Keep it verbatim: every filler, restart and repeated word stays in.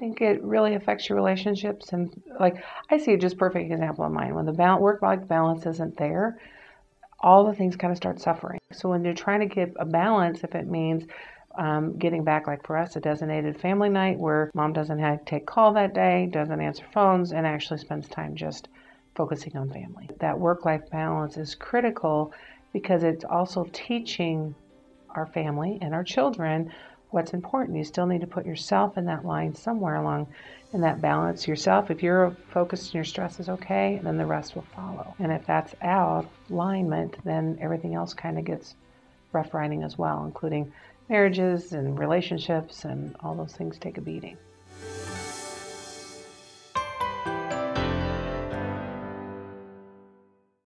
think it really affects your relationships. And like, I see just perfect example of mine. When the bal- work-life balance isn't there, all the things kind of start suffering. So when you're trying to get a balance, if it means um, getting back, like for us, a designated family night where mom doesn't have to take call that day, doesn't answer phones, and actually spends time just focusing on family. That work-life balance is critical because it's also teaching our family and our children what's important. You still need to put yourself in that line somewhere along in that balance. Yourself, if you're focused and your stress is okay, then the rest will follow. And if that's out of alignment, then everything else kind of gets rough riding as well, including marriages and relationships, and all those things take a beating.